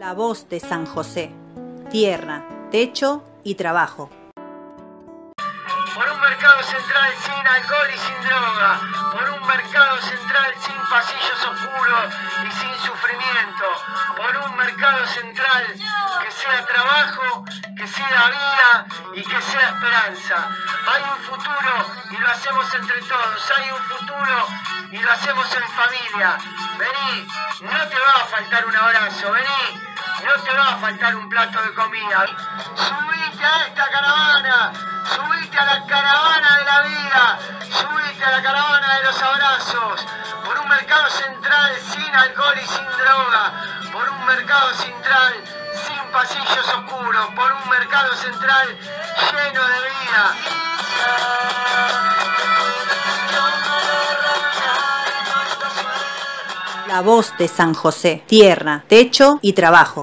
La voz de San José. Tierra, techo y trabajo. Por un mercado central sin alcohol y sin droga, por un mercado central sin pasillos oscuros y sin sufrimiento, por un mercado central que sea trabajo, que sea vida y que sea esperanza. Hay un futuro y lo hacemos entre todos, hay un futuro y lo hacemos en familia. Vení, no te va a faltar un abrazo, vení, no te va a faltar un plato de comida. Subite a esta caravana, subite a la caravana de la vida, subite a la caravana de los abrazos, por un mercado central sin alcohol y sin droga, por un mercado central sin pasillos oscuros, por un mercado central lleno de vida. La voz de San José. Tierra, techo y trabajo.